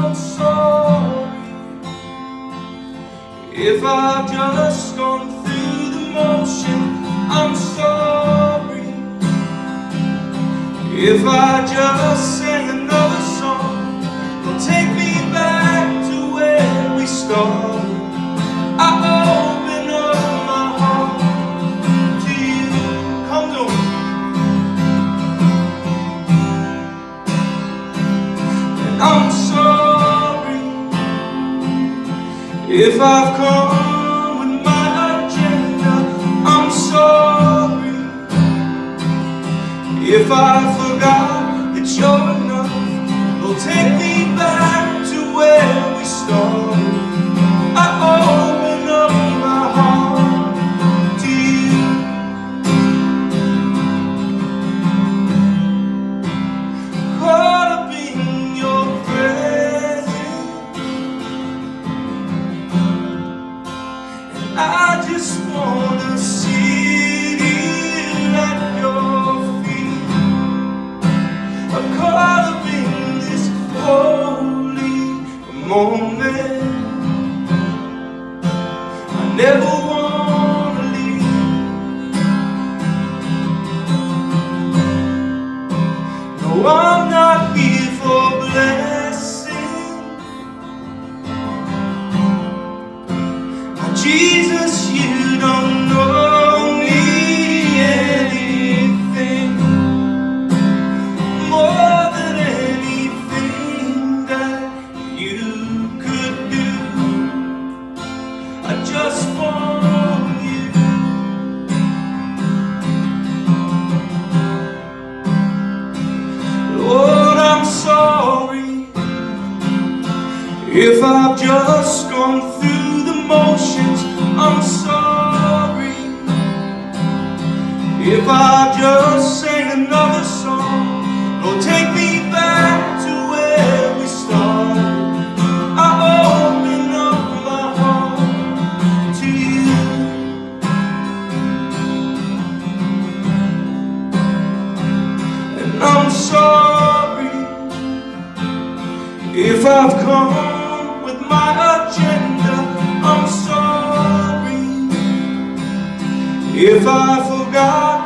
I'm sorry if I've just gone through the motion. I'm sorry if I just sang another song. Don't take me back to where we started. I open up my heart to you. Come on. And I'm sorry if I've come with my agenda. I'm sorry if I forgot that you're enough. Well, take me back to where we started. I open up my heart to you. Caught up in your presence, and I just wanna sit here at your feet. I'm caught up in this holy moment. I never wanna leave. No, I'm not here for blessing. Jesus, you don't know me anything more than anything that you could do. I just want you. Lord, I'm sorry if I've just gone through the motions. I'm sorry if I just sang another song. Lord, take me back to where we started. I open up my heart to you. And I'm sorry if I've come with my agenda. I'm sorry if I forgot